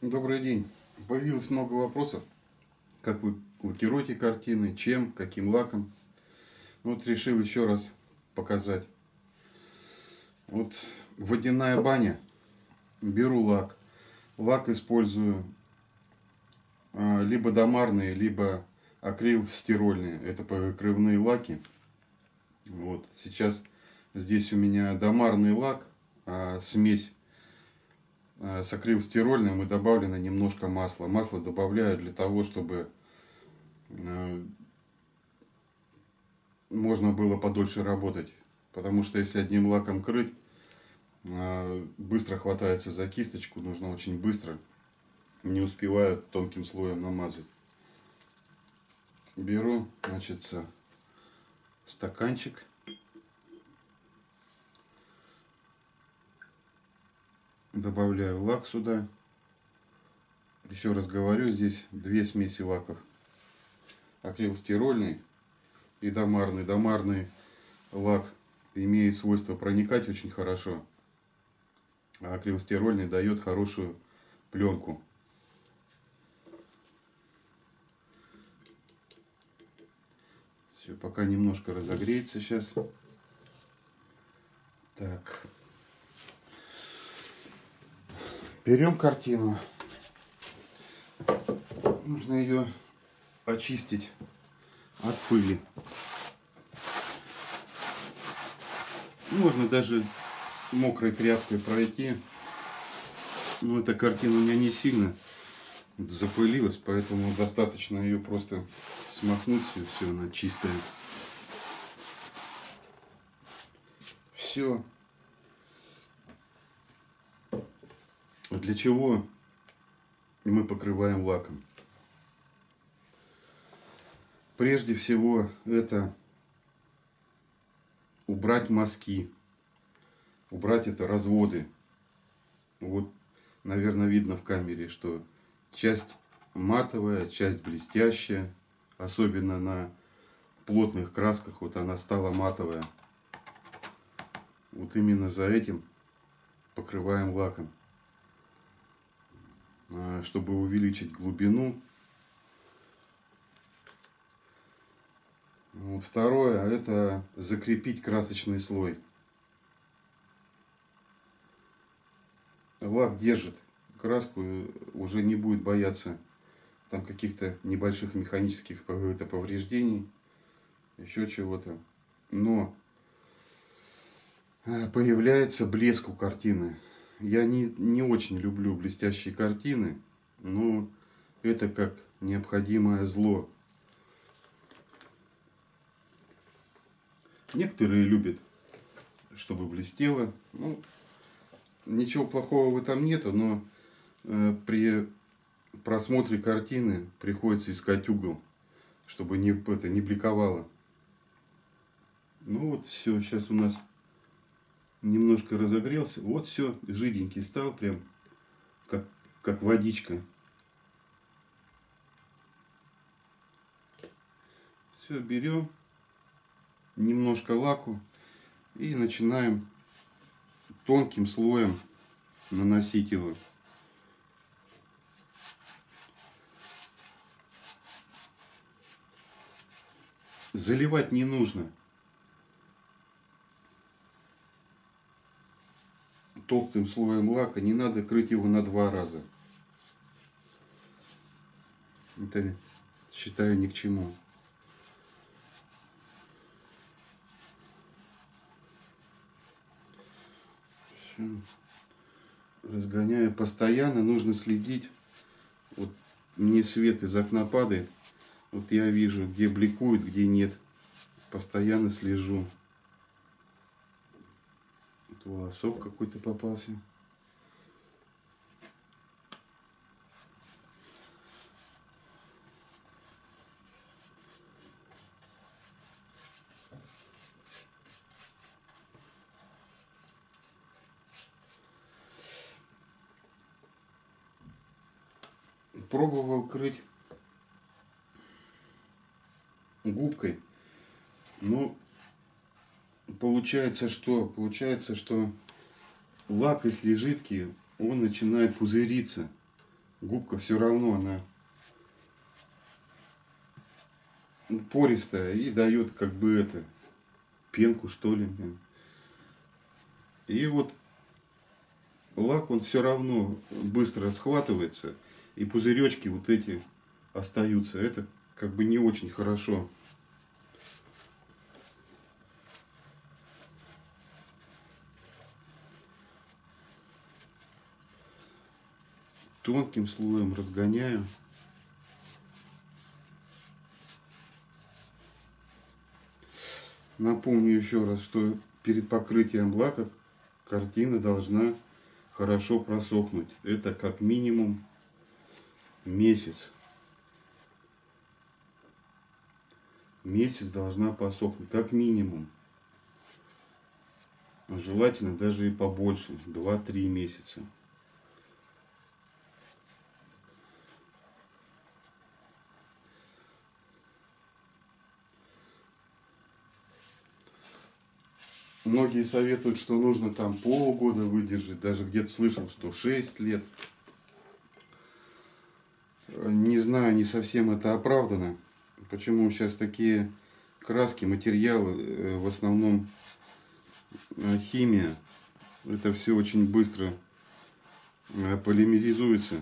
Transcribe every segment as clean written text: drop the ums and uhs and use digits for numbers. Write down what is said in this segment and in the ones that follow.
Добрый день. Появилось много вопросов, как вы лакируете картины, чем, каким лаком. Вот решил еще раз показать. Вот водяная баня. Беру лак. Лак использую либо домарные, либо акрил стирольные. Это покрывные лаки. Вот сейчас здесь у меня домарный лак, смесь с акрилстирольным и добавлено немножко масла. Масло добавляю для того, чтобы можно было подольше работать. Потому что если одним лаком крыть, быстро хватается за кисточку, нужно очень быстро. Не успеваю тонким слоем намазать. Беру, значит, стаканчик. Добавляю лак сюда. Еще раз говорю, здесь две смеси лаков. Акрилстирольный и домарный. Домарный лак имеет свойство проникать очень хорошо, а акрилстирольный дает хорошую пленку. Все, пока немножко разогреется сейчас. Так. Берем картину. Нужно ее очистить от пыли. Можно даже мокрой тряпкой пройти. Но эта картина у меня не сильно запылилась, поэтому достаточно ее просто смахнуть, все она чистая. Все. Для чего мы покрываем лаком? Прежде всего это убрать мазки, убрать это разводы. Вот, наверное, видно в камере, что часть матовая, часть блестящая, особенно на плотных красках, вот она стала матовая. Вот именно за этим покрываем лаком, чтобы увеличить глубину. Вот второе, это закрепить красочный слой. Лак держит краску, уже не будет бояться там каких-то небольших механических повреждений, еще чего-то. Но появляется блеск у картины. Я не очень люблю блестящие картины, но это как необходимое зло. Некоторые любят, чтобы блестело. Ну, ничего плохого в этом нету, но при просмотре картины приходится искать угол, чтобы не бликовало. Ну вот все, сейчас у нас немножко разогрелся. Вот все, жиденький стал, прям как водичка. Все, берем немножко лаку и начинаем тонким слоем наносить его. Заливать не нужно. Толстым слоем лака не надо крыть его на 2 раза. Это, считаю, ни к чему. Все. Разгоняю постоянно, нужно следить. Вот мне свет из окна падает. Вот я вижу, где бликует, где нет. Постоянно слежу. Вот волосок какой-то попался. Пробовал крыть губкой, но получается что? Получается, что лак, если жидкий, он начинает пузыриться. губка все равно она пористая и дает как бы это пенку, что ли. И вот лак он все равно быстро схватывается, и пузыречки вот эти остаются. Это как бы не очень хорошо. Тонким слоем разгоняю. Напомню еще раз, что перед покрытием лака картина должна хорошо просохнуть. Это как минимум месяц. Месяц должна посохнуть, как минимум. Желательно даже и побольше, 2-3 месяца. Многие советуют, что нужно там полгода выдержать, даже где-то слышал, что 6 лет. Не знаю, не совсем это оправдано. Почему сейчас такие краски, материалы, в основном химия. Это все очень быстро полимеризуется.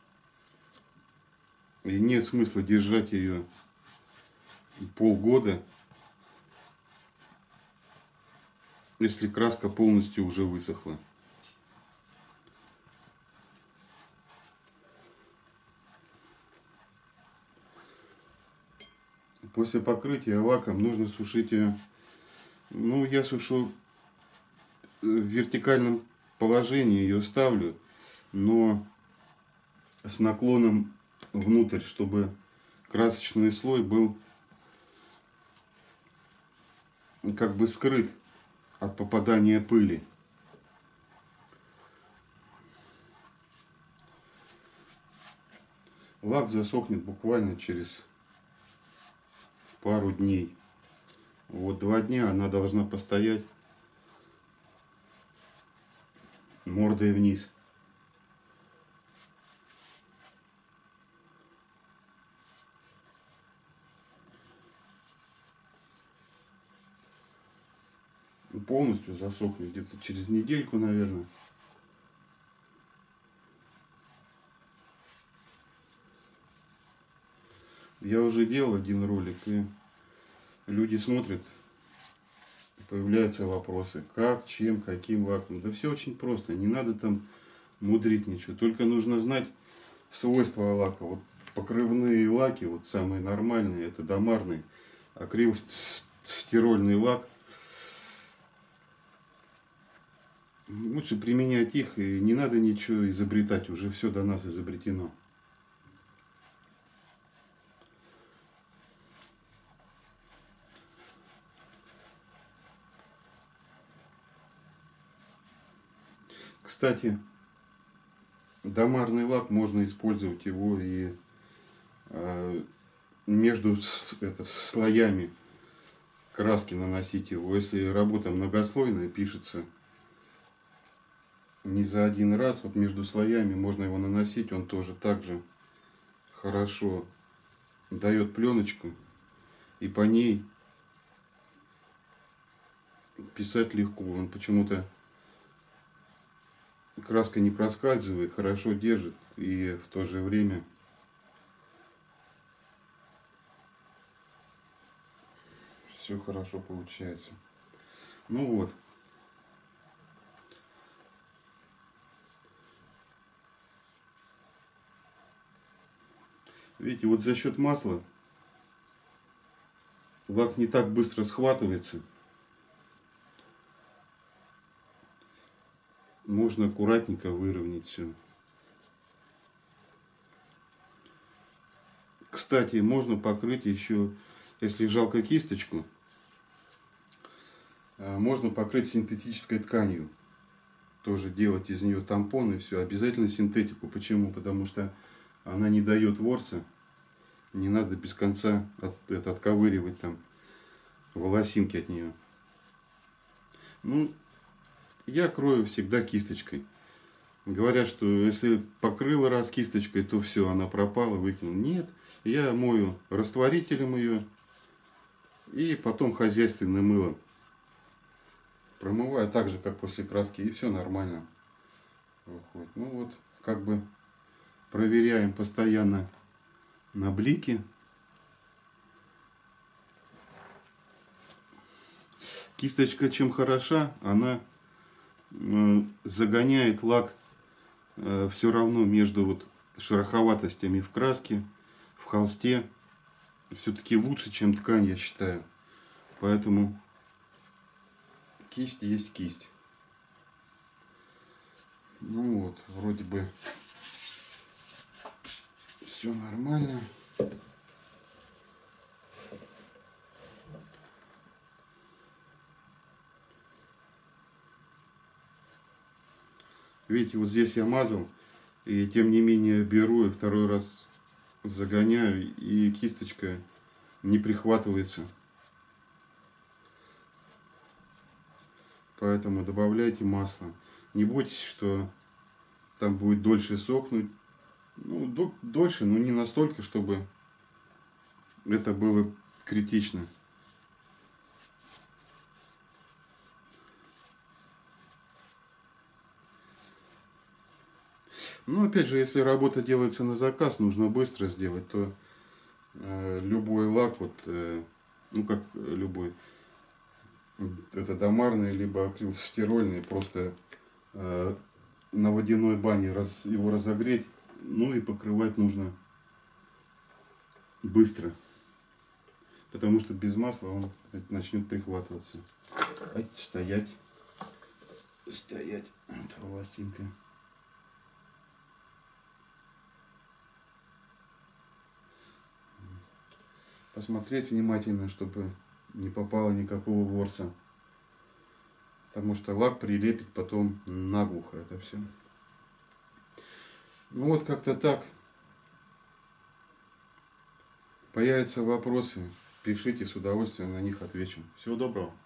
И нет смысла держать ее полгода, если краска полностью уже высохла. После покрытия лаком нужно сушить ее. Ну, я сушу в вертикальном положении, ее ставлю, но с наклоном внутрь, чтобы красочный слой был как бы скрыт от попадания пыли. Лак засохнет буквально через пару дней. Вот 2 дня она должна постоять мордой вниз. Полностью засохнет где-то через недельку, наверное. Я уже делал один ролик, и люди смотрят, появляются вопросы, как, чем, каким лаком. Да все очень просто, не надо там мудрить ничего, только нужно знать свойства лака. Вот покрывные лаки, вот самые нормальные, это домарный акрилстирольный лак. Лучше применять их, и не надо ничего изобретать, уже все до нас изобретено. Кстати, домарный лак, можно использовать его и между слоями краски наносить его. Если работа многослойная, пишется не за один раз, вот между слоями можно его наносить, он тоже также хорошо дает пленочку, и по ней писать легко. Он почему-то, краска не проскальзывает, хорошо держит, и в то же время все хорошо получается. Ну вот. Видите, вот за счет масла лак не так быстро схватывается. Можно аккуратненько выровнять все. Кстати, можно покрыть еще, если жалко кисточку, можно покрыть синтетической тканью. Тоже делать из нее тампон и все. Обязательно синтетику. Почему? Потому что она не дает ворса. Не надо без конца отковыривать там волосинки от нее. Ну, я крою всегда кисточкой. Говорят, что если покрыл раз кисточкой, то все, она пропала, выкинул. Нет, я мою растворителем ее и потом хозяйственным мылом. Промываю так же, как после краски, и все нормально выходит. Ну вот, как бы проверяем постоянно на блике. Кисточка чем хороша, она загоняет лак все равно между вот шероховатостями в краске, в холсте. Все-таки лучше, чем ткань, я считаю. Поэтому кисть есть кисть. Ну вот, вроде бы все нормально. Видите, вот здесь я мазал, и тем не менее беру и второй раз загоняю, и кисточка не прихватывается. Поэтому добавляйте масло. Не бойтесь, что там будет дольше сохнуть. Ну, дольше, но не настолько, чтобы это было критично. Ну, опять же, если работа делается на заказ, нужно быстро сделать, то любой лак, вот, ну как любой, это домарный, либо акрилстирольный, просто на водяной бане его разогреть, ну и покрывать нужно быстро, потому что без масла он начнет прихватываться. Стоять, стоять, это волосинка. Посмотреть внимательно, чтобы не попало никакого ворса. Потому что лак прилепит потом наглухо это все. Ну вот как-то так. Появятся вопросы, пишите, с удовольствием на них отвечу. Всего доброго.